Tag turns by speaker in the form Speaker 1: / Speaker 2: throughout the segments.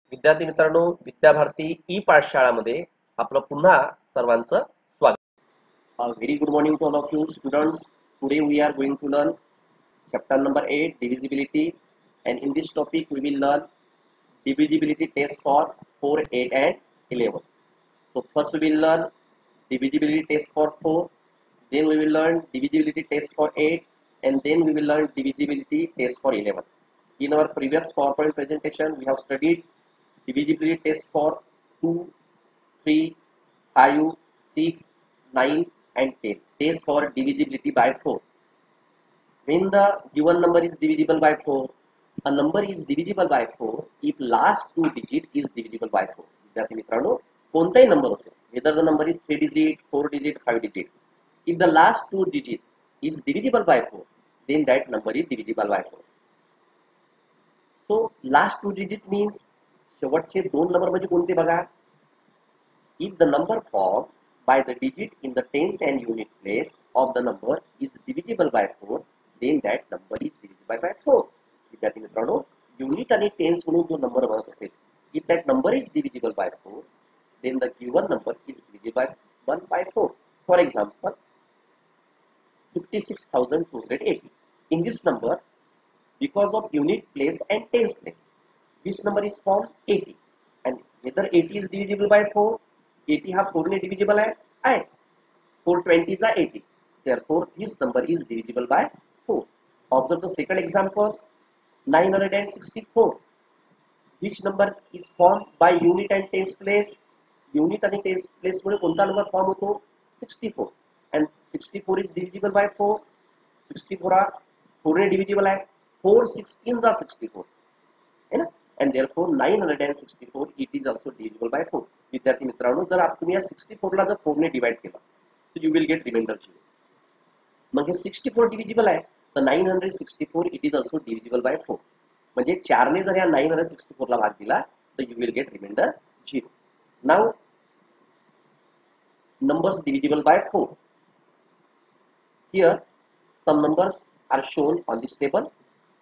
Speaker 1: विद्यार्थी मित्रांनो, विद्याभारती ई पाठशाळामध्ये आपलं पुन्हा सर्वांचं स्वागत. Very good morning to all of you students. Today we are going to learn chapter number 8, divisibility, and in this topic we will learn divisibility test for 4, 8 and 11. So first we will learn divisibility test for 4, then we will learn divisibility test for 8, and then we will learn divisibility test for 11. In our previous PowerPoint presentation we have studied divisibility test for 2, 3, 5, 6, 9 and 10. Test for divisibility by 4. When the given number is divisible by 4, a number is divisible by 4 if last two digit is divisible by 4. विद्यार्थी मित्रांनो, कोणताही number असेल, whether the number is 3 digit, 4 digit, 5 digit, if the last two digit is divisible by 4, then that number is divisible by 4. So last two digit means शेवटचे दोन number म्हणजे कोणते बघा. If the number formed by the digit in the tens and unit place of the number is divisible by 4, then that number is divisible by 4. विद्यार्थी मित्रांनो, unit आणि tense म्हणून जो नंबर बनत असेल, if that number is divisible by 4, then the given number is divisible by 1 by 4. For example, 56,280. In this number, because of unit place and tens place, which number is formed? 80. And whether 80 is divisible by 4, 80 हा 4 ने divisible आहे 420 is 80. Therefore, this number is divisible by 4. Observe the second example, 964. Which number is formed by unit and tens place? Unit and tens place मुळे कोणता number form होतो? 64. And 64 is divisible by 4. 64 हा 4 ने divisible आहे 4 16 जा 64 है ना. And therefore 964 it is also divisible by 4. विद्यार्थी मित्रांनो, जर तुम्ही या 64 ला जर 4 ने डिवाइड केला तर you will get remainder 0. मग हे 64 डिव्हिजिबल आहे तर 964 it is also divisible by 4. म्हणजे 4 ने जर या 964 ला भाग दिला तर you will get remainder 0. Now numbers divisible by 4. Here some numbers are shown on this table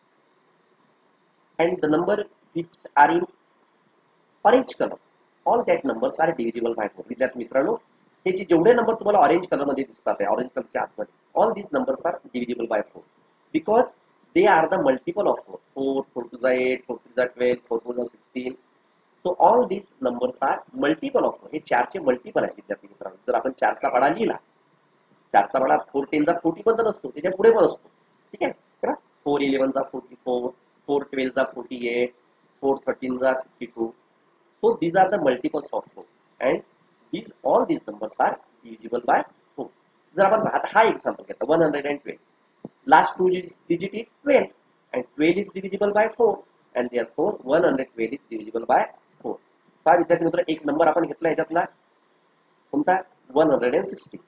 Speaker 1: and the number which are in orange color, all that numbers are divisible by 4. विद्यार्थी मित्रांनो, हे जे जेवढे नंबर तुम्हाला orange colour मध्ये दिसतात आहे, orange कलरच्या आतमध्ये, all these numbers are divisible by 4 because they are the multiple of 4. 4, 4 to the 8, 4 to the 12, 4 to the 16. So all these numbers are multiple of 4. हे 4 चे मल्टिपल आहे विद्यार्थी मित्रांनो. जर आपण 4 चा पाढा लिहिला, 4 चा पाढा 4 10 चा 40 पण नसतो, त्याच्या पुढे पण असतो, ठीक आहे का. 4 11 चा 44, 4 12 चा 48, 4 13 चा 52. So these are the multiples of 4 and all these numbers are divisible by 4. जर आपण आता हा एक्झाम्पल घेतला 112, last two digit is 12 and 12 is divisible by 4 and therefore 112 is divisible by 4. पहा विद्यार्थी मित्र, एक नंबर आपण घेतला याच्यातला कोणता? 116.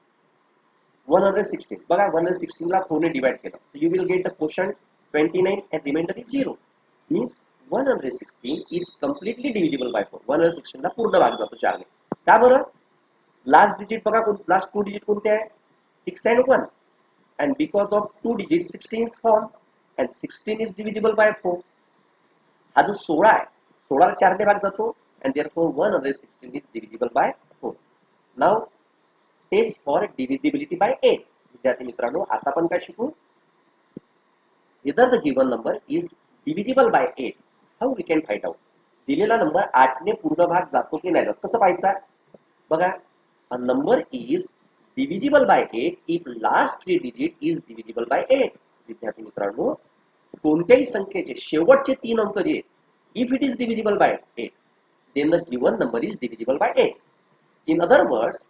Speaker 1: 116 बघा, 116 ला 4 ने डिवाइड केलं तर you will get the quotient 29 and remainder is 0. means 116 is completely divisible by 4. 116 ला पूर्ण भाग जातो 4 ने. का बरं? लास्ट डिजिट बघा, लास्ट टू डिजिट कोणते आहे? 6 and 1 and because of two digits 16 is formed and 16 is divisible by 4. हा जो 16 आहे, 16 ला 4 ने भाग जातो and therefore 116 is divisible by 4. Now test for divisibility by 8. विद्यार्थी मित्रांनो, आता आपण काय शिकू? Whether the given number is divisible by 8, how we can find out? दिलेला नंबर 8 ने पूर्ण भाग जातो की नाही जात, कसं पाहायचं? बघा, a number is divisible by 8 if last three digit is divisible by 8. विद्यार्थी मित्रांनो, कोणत्याही संख्येचे शेवटचे 3 अंक जे, if it is divisible by 8, then the given number is divisible by 8. In other words,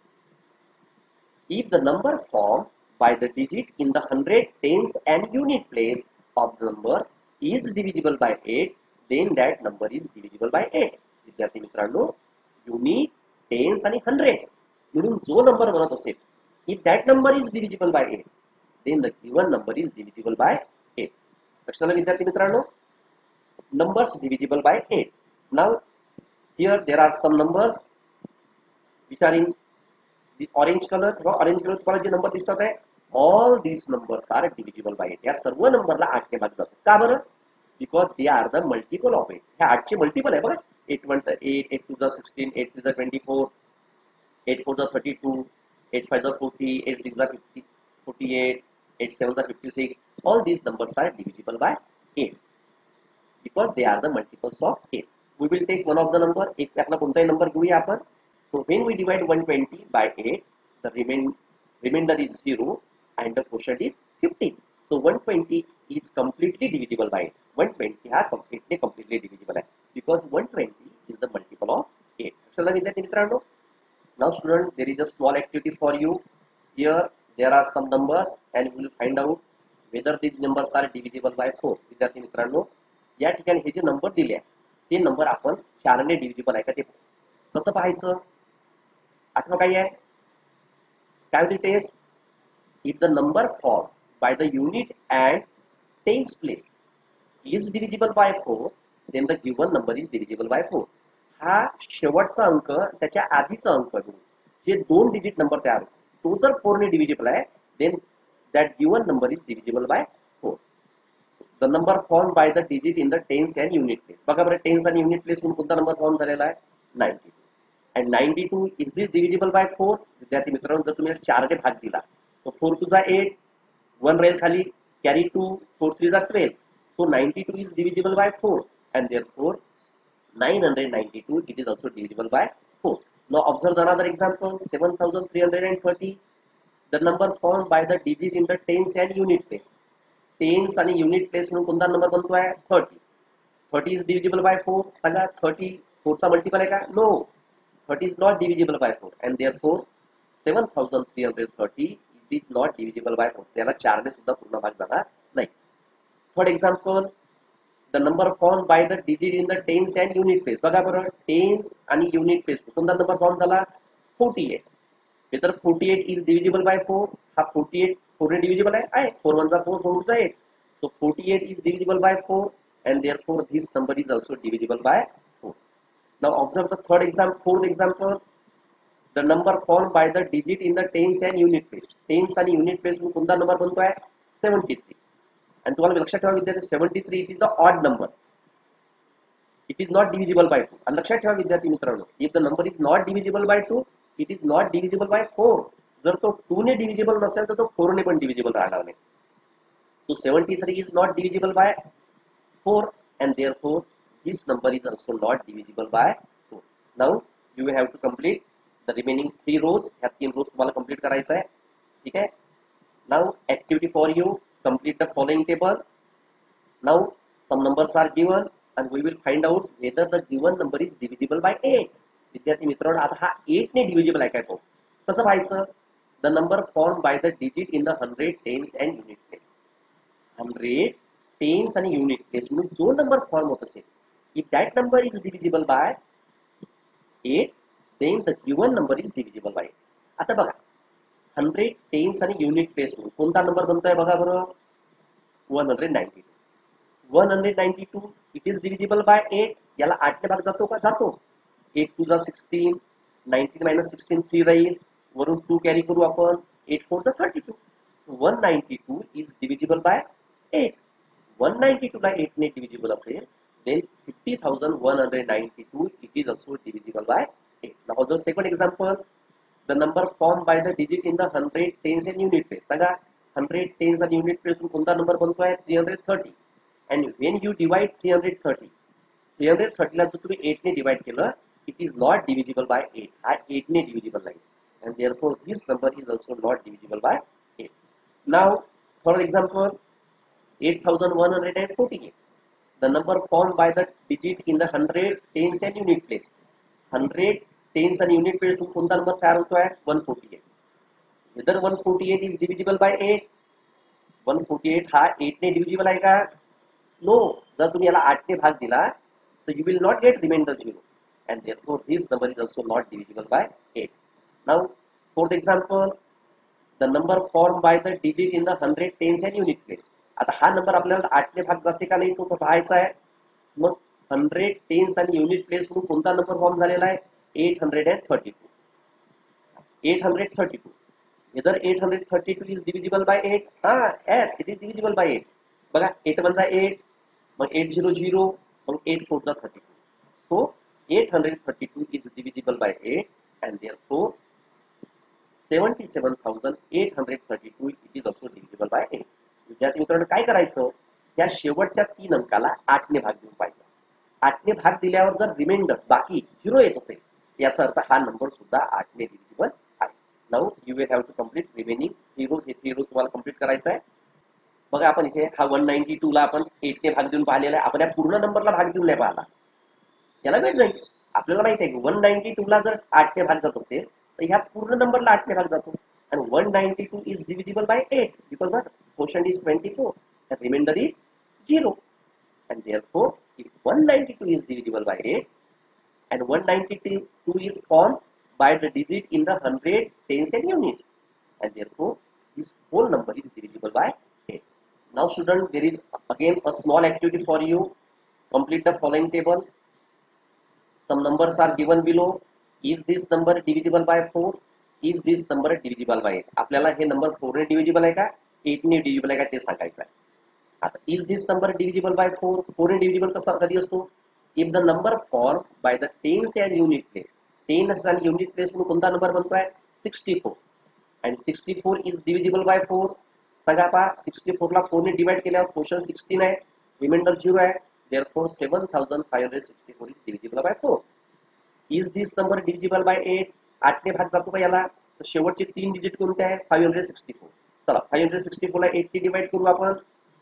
Speaker 1: if the number formed by the digit in the 100, tens and unit place of the number is divisible by 8, then that number is divisible by 8. विद्यार्थी मित्रांनो, unit, tense आणि hundreds म्हणून जो number बनत असेल, if that number is divisible by 8, then the given number is divisible by 8. लक्षात आलं विद्यार्थी मित्रांनो? Numbers divisible by 8. Now here there are some numbers which are in the orange color. Orange color तुम्हाला जे number दिसत आहे, all these numbers are divisible by 8. या सर्व नंबरला 8 ने भाग जातो. का बरं? because they are the multiple of 8. हे 8 चे मल्टिपल आहे बघा. 8 1 8, 8 2 16, 8 3 24, 8 4 32, 8 5 40, 8 6 50, 48, 8 7 56. All these numbers are divisible by 8 because they are the multiples of 8. We will take one of the number. एक त्यातला कोणताही number घेऊया आपण. So when we divide 120 by 8, the remainder is 0 and the quotient is 15. So 120 is completely divisible by 8. 120 हा completely divisible आहे because 120 is the multiple of 8. चला विद्यार्थी मित्रांनो, now student, there is a small activity for you. Here there are some numbers and you will find out whether these numbers are divisible by 4. विद्यार्थी मित्रांनो, या ठिकाणी हे जे number दिले आहे ते नंबर आपण 4 ने डिव्हिजिबल आहे का ते कसं पाहायचं? आठवण काय आहे? काय होती टेस्ट? If the number form by the unit and tens place is divisible by 4, then the given number is divisible by 4. हा शेवटचा अंक त्याच्या आधीचा अंक जे 2 डिजिट नंबर तयार होतो तो जर 4 ने डिव्हिजिबल आहे, then that given number is divisible by 4. The number formed by the digit in the tens and unit place. बघा बरं, टेन्स आणि युनिट प्लेस म्हणून कोणता नंबर फॉर्म झालेला आहे? 92. and 92 is this divisible by 4? विद्यार्थी मित्रांनो, जर तुम्ही 4 ने भाग दिला तो 4 2 जा 8, 1 राहील खाली, carry 2, 4 3 जा 12. So 92 is divisible by 4 and therefore 992 it is also divisible by 4. Now observe another example, 7330. The number formed by the digit in the tens and unit place. Tens आणि युनिट प्लेस म्हणून कोणता number बनतो आहे? 30. 30 is divisible by 4. सांगा, 30 4 चा multiple आहे का? No, 30 is not divisible by 4 and therefore 7330 is not divisible by 4. त्याला 4 ने सुद्धा पूर्ण भाग जाणार नाही. Third example, the number form by the digit in the tens and unit place. बघा बरं, टेन्स आणि युनिट प्लेस कोणता नंबर फॉर्म झाला? 48. whether 48 is divisible by 4? हा 48 4 ने divisible आहे. 4 1 जा 4, 4 2 जा 8. So 48 is divisible by 4 and therefore this number is also divisible by 4. Now observe the fourth example. The number formed by the digit in the tens and unit place. Tens आणि unit place म्हणून कोणता number बनतो आहे? 73. आणि तुम्हाला लक्षात ठेवा विद्यार्थी, 73 it is the odd number. It is not divisible by 2. आणि लक्षात ठेवा विद्यार्थी मित्रांनो, if the number is not divisible by 2, it is not divisible by 4. जर तो 2 ने डिव्हिजिबल नसेल तर तो 4 ने पण डिव्हिजिबल राहणार नाही. So 73 is not divisible by 4 and therefore this number is also not divisible by 4. Now you have to complete the remaining 3 rows. ह्या 3 rows तुम्हाला कंप्लीट करायचं आहे. ठीक आहे. Now activity for you, complete the following table. Now some numbers are given and we will find out whether the given number is divisible by 8. विद्यार्थी मित्रांनो, आता हा 8 ने डिव्हिजिबल आहे काय तो कसं पाहायचं? The number form by the digit in the 100, tens and unit place. 100, tens आणि युनिट प्लेस म्हणून जो नंबर फॉर्म होत असेल, if that number is divisible by 8, then the given number is divisible by 8. आता बघा, 100, टेन्स आणि unit place म्हणून कोणता नंबर बनतोय? बघा बरं, 192. 192 इट इज डिव्हिजिबल बाय 8. याला 8 ने भाग जातो का? जातो. 8 2 जा 16, 19 minus 16 3 राहील, वरून 2 कॅरी करू आपण, 8 4 जा 32. So 192 is divisible by 8. 192 ला 8 ने divisible असेल, then 50,192 it is also divisible by 8. Now the second example, the number formed by the digit in the 100, tens and unit place. सांगा, 100, tens and unit place कोणता number बनतो आहे? 330. and when you divide 330 ला जर तुम्ही 8 ने divide केलं, it is not divisible by 8. हा 8 ने divisible नाही and therefore this number is also not divisible by 8. Now for example, 8148. The number formed by the digit in the 100, tens and unit place. 100, tens and unit place कोणता number तयार होतो आहे? 148. whether 148 is divisible by 8? 148 हा 8 ने divisible आहे का? No. जर तुम्ही याला 8 ने भाग दिला तर you will not get remainder 0 and therefore this number is also not divisible by 8. Now fourth example, the number formed by the digit in the 100, tens and unit place. आता हा नंबर आपल्याला 8 ने भाग जाते का नाही तो पाहायचा आहे. मग 100, टेन्स आणि युनिट प्लेस म्हणून कोणता नंबर फॉर्म झालेला आहे? 832. 832. whether 832 is divisible by 8? yes, it is divisible by 8. बघा, 8 1 जा 8, मग 8 0 0, मग 8 4 जा 32. So 832 is divisible by 8 and therefore 77,832 it is also divisible by 8. विद्यार्थी मित्रांनो काय करायचं, या शेवटच्या 3 अंकाला 8 ने भाग देऊन पाहायचा. 8 ने भाग दिल्यावर जर रिमाइंडर बाकी 0 येत असेल याचा अर्थ हा नंबर सुद्धा 8 ने डिव्हिजिबल आहे. Now you will have to complete remaining 3 rows. हे 3 रोज तुम्हाला कंप्लीट करायचं आहे. बघा आपण इथे हा 192 ला आपण 8 ने भाग देऊन पाहिलेला आहे. आपण या पूर्ण नंबरला भाग देऊन नाही पाहिला, याला वेळ जाईल. आपल्याला माहिती आहे की 192 ला जर 8 ने भाग जात असेल तर ह्या पूर्ण नंबरला 8 ने भाग जातो. आणि 192 is divisible by 8 because the quotient is 24, the remainder is 0. And therefore, if 192 is divisible by 8 and 192 is formed by the digit in the 100, tens and units, and therefore this whole number is divisible by 8. Now student, there is again a small activity for you. Complete the following table. Some numbers are given below. Is this number divisible by 4? Is this number divisible by 8? आपल्याला हे number 4 ने divisible आहे का 8 ने divisible आहे का ते सांगायचं आहे. आता is this number divisible by 4? 4 ने डिव्हिजिबल कसा कधी असतो? If the number form by the tens and unit place. Tens and unit place म्हणून कोणता नंबर बनतोय? 64. And 64 is divisible by 4. सांगा पहा, 64 ला 4 ने डिवाइड केल्यावर क्वोशंट 16 आहे, रिमाइंडर 0 आहे. therefore 7564 is divisible by 4. Is this number divisible by 8? 8 ने भाग जातो का याला? तर शेवटचे 3 डिजिट कोणते आहे? 564. चला 564 ला 8 ने डिवाइड करू आपण.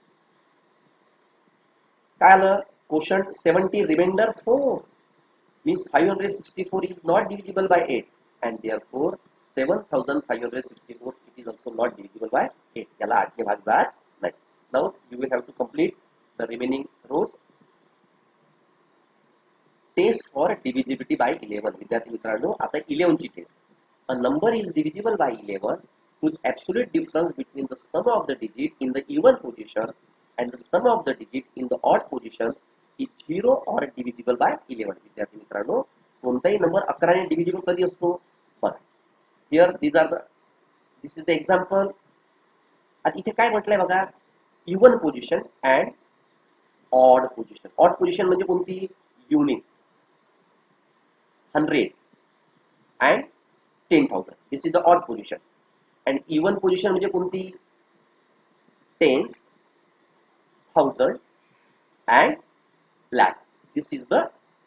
Speaker 1: काय आलं? Quotient 70, remainder 4. means 564 is not divisible by 8 and therefore 7564 it is also not divisible by 8. याला 8 ने भाग जात नाही. Now you will have to complete the remaining rows. Test for divisibility by 11. विद्यार्थी मित्रांनो, आता 11 ची test. A number is divisible by 11 whose absolute difference between the sum of the digit in the even position and the sum of the digit in the odd position is 0 or divisible by 11. विद्यार्थी मित्रांनो, कोणताही number 11 ने divisible कधी असतो? बघा, here this is the example. आता इथे काय म्हटलंय बघा, even position and odd position. Odd position म्हणजे कोणती? Unit, 100 and 10,000. This is the odd position. And even position म्हणजे कोणती? Tens, thousand and lakh. This is the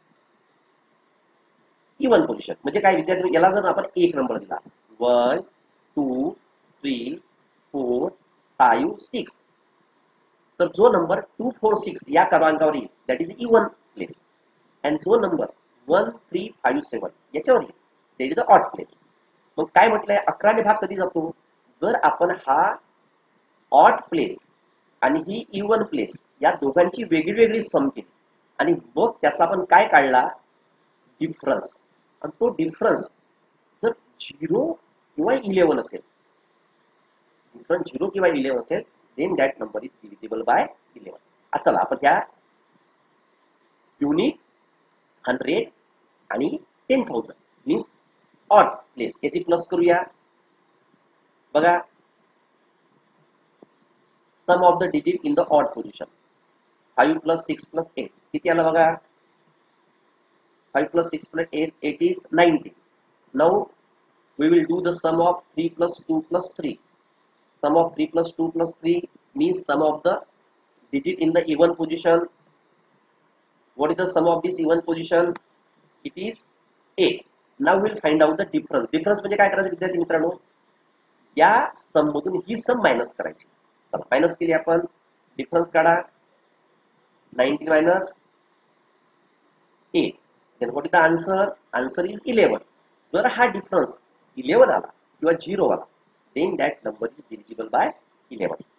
Speaker 1: even position. म्हणजे काय विद्यार्थी, याला जर आपण एक नंबर दिला 1 2 3 4 5 6 तर जो नंबर 2 4 6 या क्रमांकावर येईल that is even place. and जो नंबर 1 3 5 7 याच्यावर येईल that is the odd place. मग काय म्हटलंय, 11 ने भाग कधी जातो? जर आपण हा ऑड प्लेस आणि ही इवन प्लेस या दोघांची वेगळी वेगळी सम केली आणि मग त्याचा आपण काय काढला? डिफरन्स. आणि तो डिफरन्स जर 0 किंवा 11 असेल, डिफरन्स 0 किंवा 11 असेल, then that number is divisible by 11. आता चला आपण ह्या युनिट 100 आणि 10,000 मीन्स ऑड प्लेस याची प्लस करूया. बघा, sum of the digit in the odd position 5 + 6 + 8 किती आला बघा? 5 + 6 + 8 8 is 90. now we will do the sum of 3 + 2 + 3. sum of 3 + 2 + 3 means sum of the digit in the even position. what is the sum of this even position? it is 8. now we will find out the difference. difference म्हणजे काय करायचं विद्यार्थी मित्रांनो, या सम मधून ही सम minus करायची. चला minus केली आपण, डिफरन्स काढा. 90 minus 8. then what is the answer? answer is 11. जर हा डिफरन्स 11 आला किंवा 0 आला then that number is divisible by 11.